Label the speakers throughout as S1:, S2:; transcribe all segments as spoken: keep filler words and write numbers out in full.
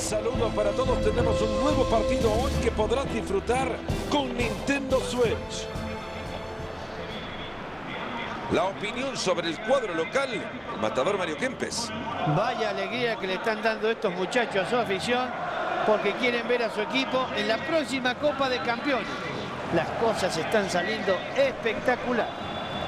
S1: saludo para todos. Tenemos un nuevo partido hoy que podrás disfrutar con Nintendo Switch. La opinión sobre el cuadro local, el matador Mario Kempes.
S2: Vaya alegría que le están dando estos muchachos a su afición, porque quieren ver a su equipo en la próxima Copa de Campeones. Las cosas están saliendo espectacular.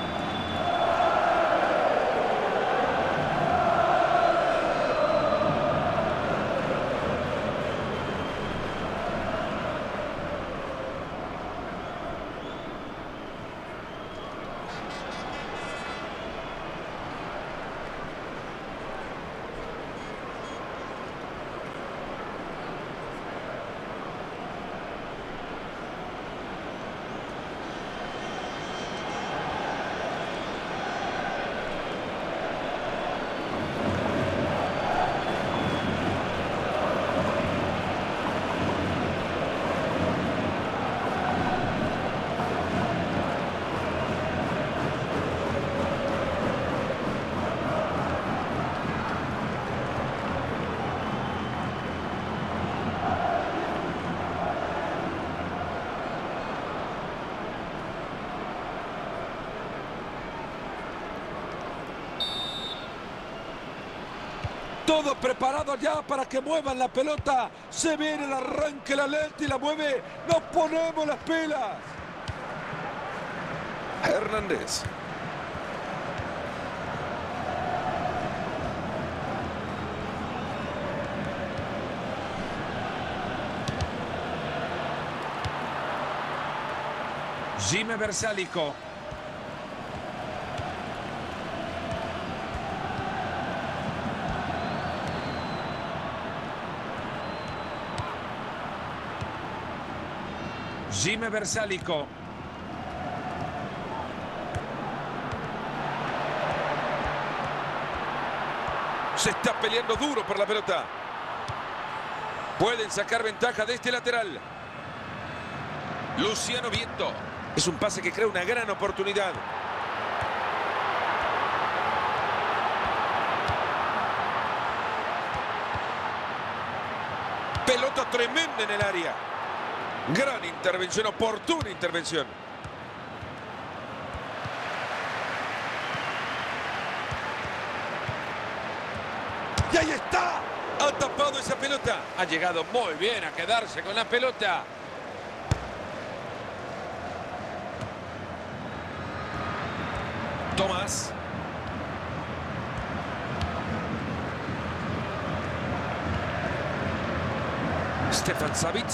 S1: Todo preparado ya para que muevan la pelota. Se viene el arranque, la lenta y la mueve. Nos ponemos las pilas. Hernández. Jimmy Versálico. Jimmy Versálico. Se está peleando duro por la pelota. Pueden sacar ventaja de este lateral. Luciano Viento. Es un pase que crea una gran oportunidad. Pelota tremenda en el área. Gran intervención, oportuna intervención. Y ahí está. Ha tapado esa pelota. Ha llegado muy bien a quedarse con la pelota. Tomás. Stefan Savic.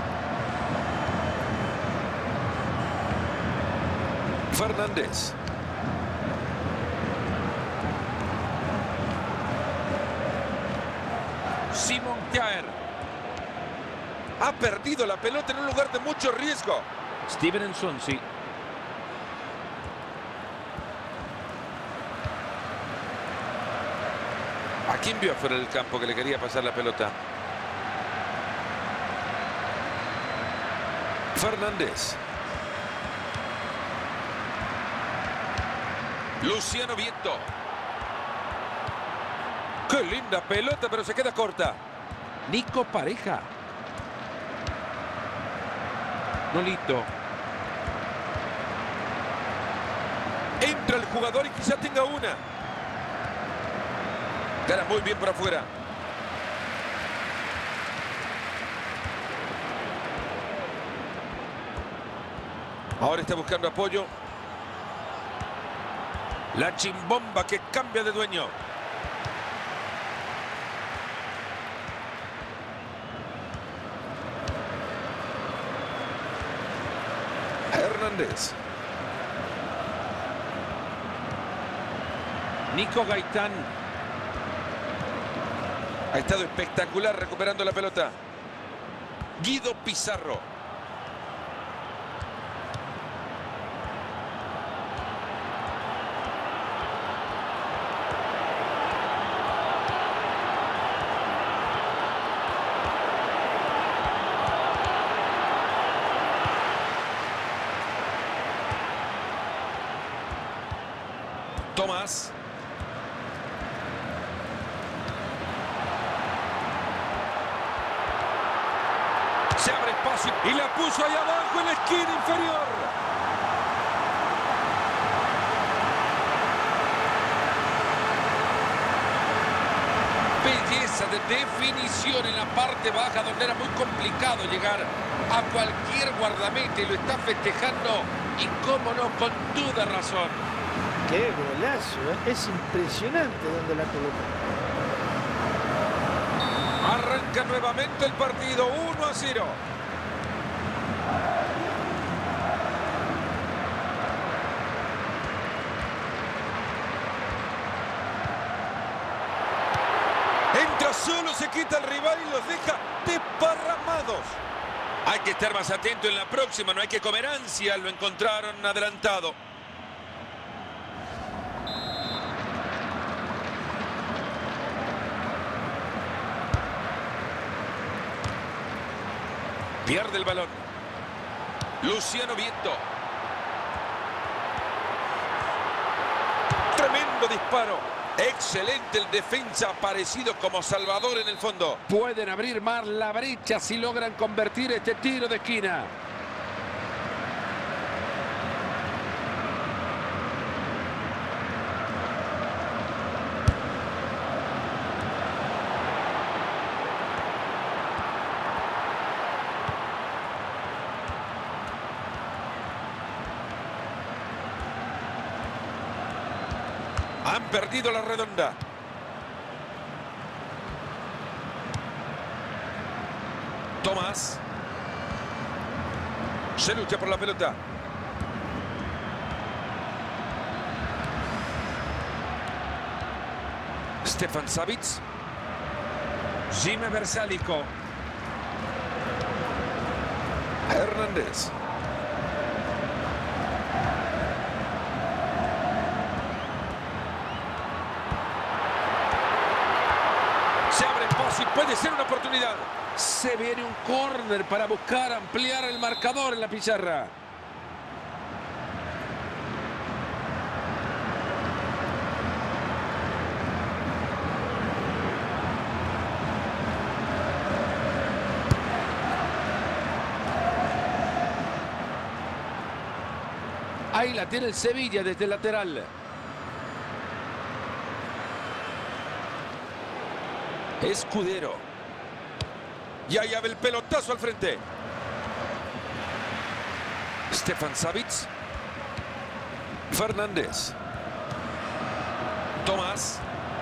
S1: Fernández. Simon Kjaer. Ha perdido la pelota en un lugar de mucho riesgo. Steven Nsonsi. ¿A quién vio afuera del campo que le quería pasar la pelota? Fernández. Luciano Viento. ¡Qué linda pelota, pero se queda corta! Nico Pareja. Nolito. Entra el jugador y quizá tenga una. Gana muy bien por afuera. Ahora está buscando apoyo. La chimbomba que cambia de dueño. Hernández. Nico Gaitán. Ha estado espectacular recuperando la pelota. Guido Pizarro. Tomás. espacio y la puso ahí abajo en la esquina inferior.
S3: Belleza de definición en la parte baja, donde era muy complicado llegar a cualquier guardameta, y lo está festejando, y cómo no, con toda razón.
S2: ¡Qué golazo! ¿eh? Es impresionante donde la colocó.
S1: Arranca nuevamente el partido, uno a cero. Entra solo, se quita el rival y los deja desparramados.
S3: Hay que estar más atento en la próxima, no hay que comer ansia, lo encontraron adelantado.
S1: Pierde el balón. Luciano Vieto. Tremendo disparo. Excelente el defensa, aparecido como salvador en el fondo. Pueden abrir más la brecha si logran convertir este tiro de esquina. Han perdido la redonda. Tomás. Se lucha por la pelota. Stefan Savic. Jimmy Bersálico. Hernández. Puede ser una oportunidad. Se viene un córner para buscar ampliar el marcador en la pizarra. Ahí la tiene el Sevilla desde el lateral. Escudero. Y ahí abre el pelotazo al frente. Stefan Savic. Fernández. Tomás.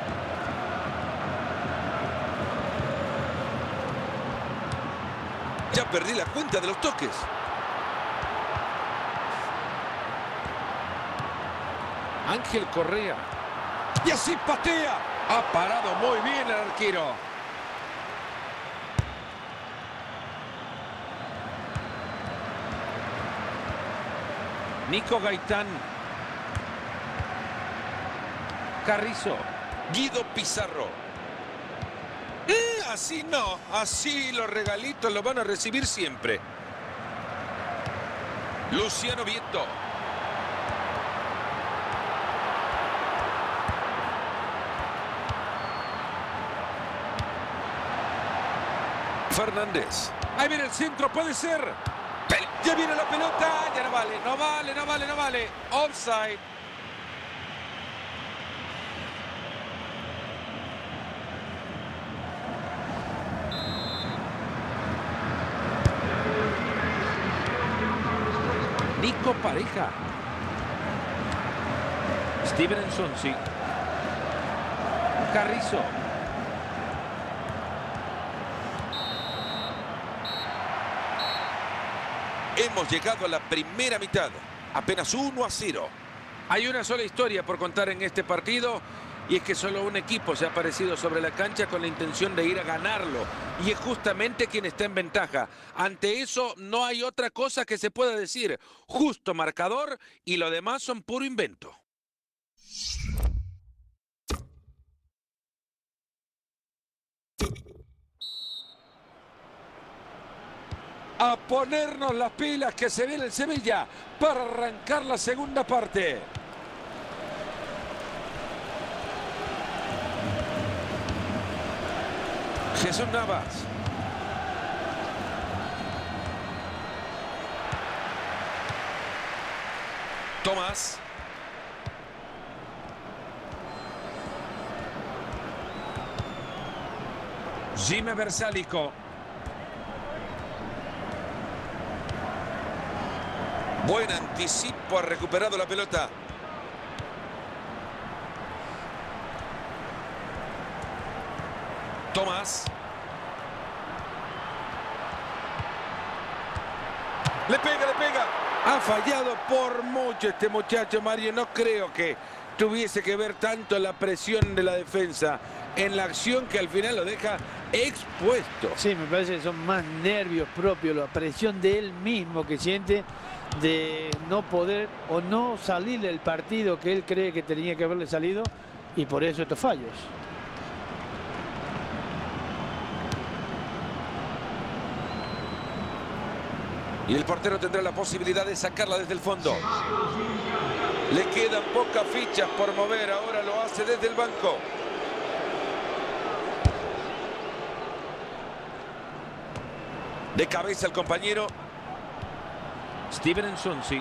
S1: Ya perdí la cuenta de los toques. Ángel Correa. Y así patea. Ha parado muy bien el arquero. Nico Gaitán. Carrizo. Guido Pizarro. Eh, así no. Así los regalitos los van a recibir siempre. Luciano Vieto. Fernández. Ahí viene el centro, puede ser. Ya viene la pelota. Ya no vale, no vale, no vale, no vale. Offside. Nico Pareja. Stevenson, sí. Carrizo. Hemos llegado a la primera mitad, apenas uno a cero. Hay una sola historia por contar en este partido, y es que solo un equipo se ha aparecido sobre la cancha con la intención de ir a ganarlo, y es justamente quien está en ventaja. Ante eso no hay otra cosa que se pueda decir. Justo marcador, y lo demás son puro invento. A ponernos las pilas, que se viene el Sevilla para arrancar la segunda parte. Jesús Navas. Tomás. Jimmy Versálico. Buen anticipo, ha recuperado la pelota. Tomás. Le pega, le pega. Ha fallado por mucho este muchacho, Mario. No creo que tuviese que ver tanto la presión de la defensa en la acción que al final lo deja expuesto.
S2: Sí, me parece que son más nervios propios, la presión de él mismo que siente de no poder o no salir del partido que él cree que tenía que haberle salido, y por eso estos fallos.
S1: Y el portero tendrá la posibilidad de sacarla desde el fondo. Le quedan pocas fichas por mover, ahora lo hace desde el banco. De cabeza el compañero. Steven Nsonsi.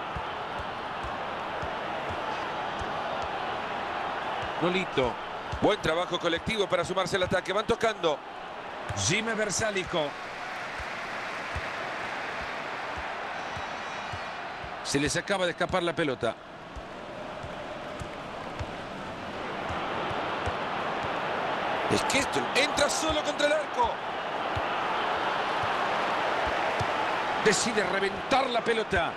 S1: Nolito. Buen trabajo colectivo para sumarse al ataque. Van tocando. Jimmy Versálico. Se les acaba de escapar la pelota. Es que esto entra solo contra el arco. Decide reventar la pelota.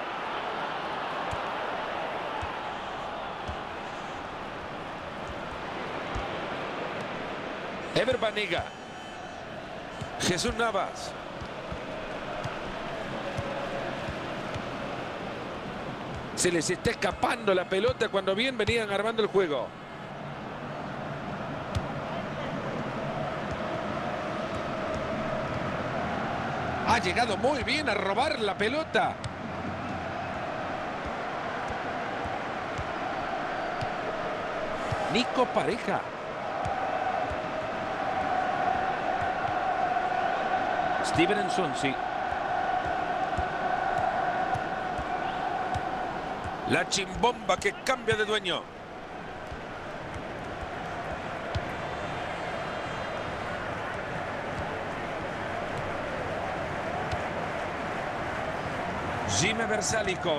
S1: Ever Banega. Jesús Navas. Se les está escapando la pelota cuando bien venían armando el juego. Ha llegado muy bien a robar la pelota. Nico Pareja. Steven Nsonsi. La chimbomba que cambia de dueño. Jimmy Versálico.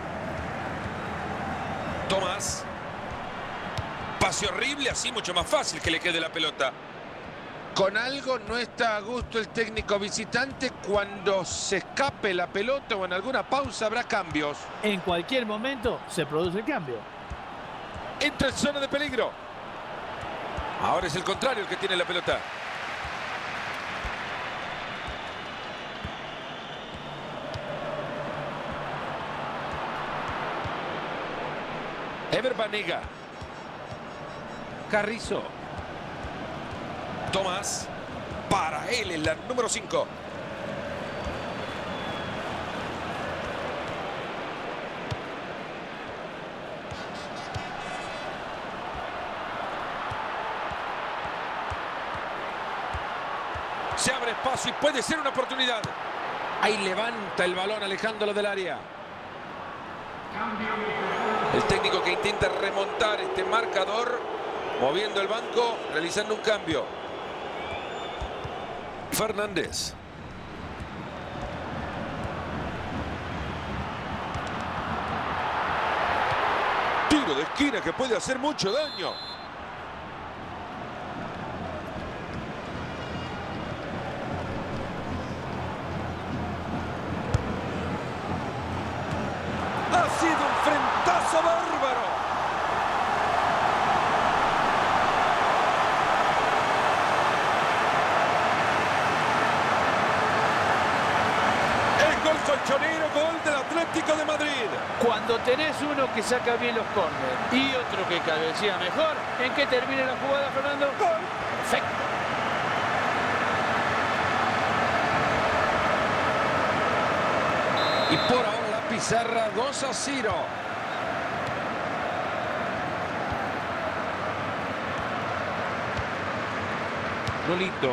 S1: Tomás. Pase horrible, así mucho más fácil que le quede la pelota. Con algo no está a gusto el técnico visitante. Cuando se escape la pelota o en alguna pausa habrá cambios.
S2: En cualquier momento se produce el cambio.
S1: Entra en zona de peligro. Ahora es el contrario el que tiene la pelota. Ever Banega. Carrizo. Tomás. Para él es la número cinco. Se abre espacio y puede ser una oportunidad. Ahí levanta el balón alejándolo del área. El técnico que intenta remontar este marcador, moviendo el banco, realizando un cambio. Fernández. Tiro de esquina que puede hacer mucho daño. Ha sido un frentazo bárbaro. Gol colchonero, gol del Atlético de Madrid.
S2: Cuando tenés uno que saca bien los córneres y otro que cabecea mejor, ¿en qué termina la jugada, Fernando?
S1: Gol.
S2: Perfecto.
S1: Y por ahora la pizarra dos a cero. Nolito.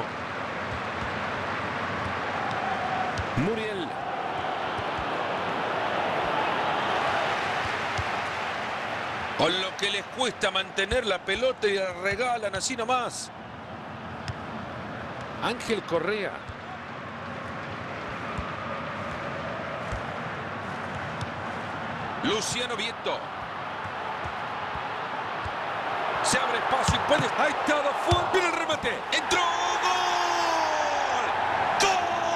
S1: Muriel. Con lo que les cuesta mantener la pelota y la regalan así nomás. Ángel Correa. Luciano Vietto. Se abre espacio y puede... Ahí está, fue. Mira el remate. Entró. ¡Gol! ¡Gol!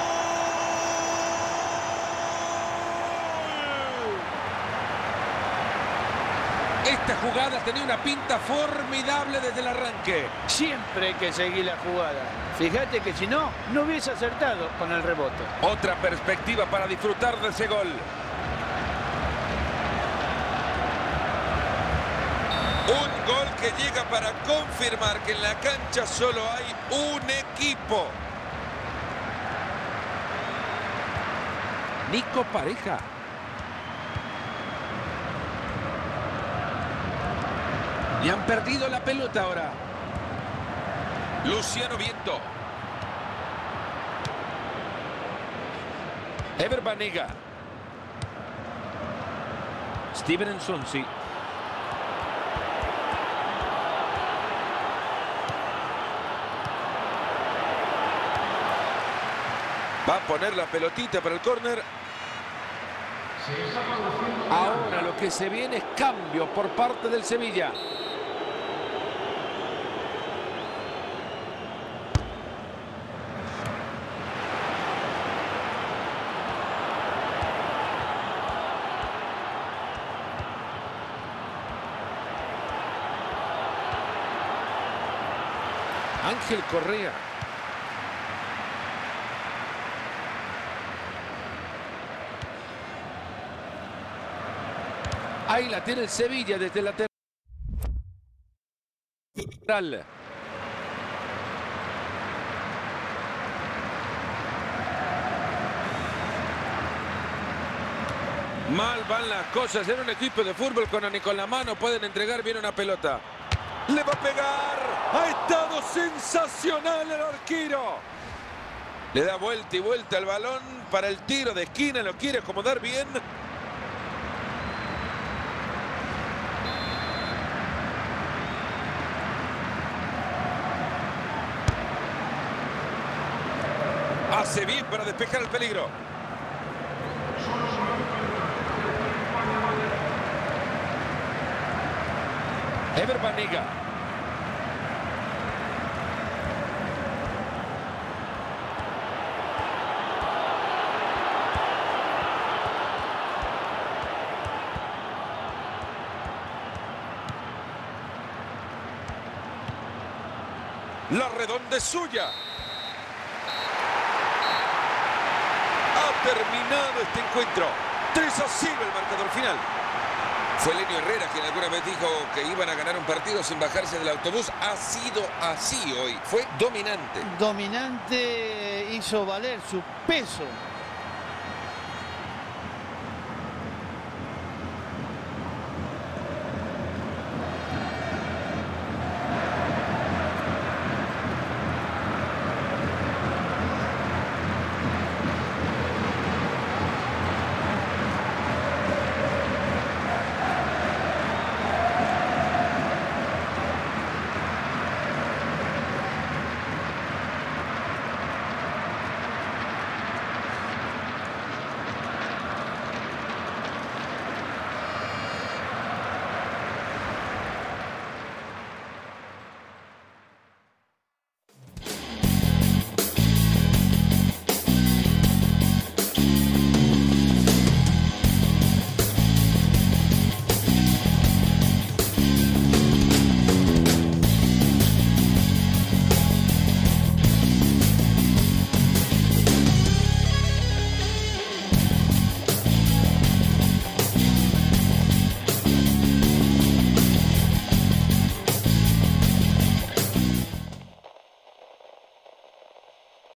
S1: Esta jugada tenía una pinta formidable desde el arranque.
S2: Siempre hay que seguir la jugada. Fíjate que si no, no hubiese acertado con el rebote.
S1: Otra perspectiva para disfrutar de ese gol. Un gol que llega para confirmar que en la cancha solo hay un equipo. Nico Pareja. Y han perdido la pelota ahora. Luciano Vietto. Ever Banega. Steven Nsonsi. Va a poner la pelotita para el córner. Ahora lo que se viene es cambio por parte del Sevilla. Ángel Correa. Ahí la tiene el Sevilla desde la lateral. Mal van las cosas en un equipo de fútbol cuando ni con la mano pueden entregar bien una pelota. Le va a pegar. Ha estado sensacional el arquero. Le da vuelta y vuelta al balón para el tiro de esquina. Lo quiere acomodar bien. Hace bien para despejar el peligro. Ever Banega. La redonda es suya. Ha terminado este encuentro. tres a cero el marcador final. Fue Lenio Herrera quien alguna vez dijo que iban a ganar un partido sin bajarse del autobús. Ha sido así hoy. Fue dominante.
S2: Dominante, hizo valer su peso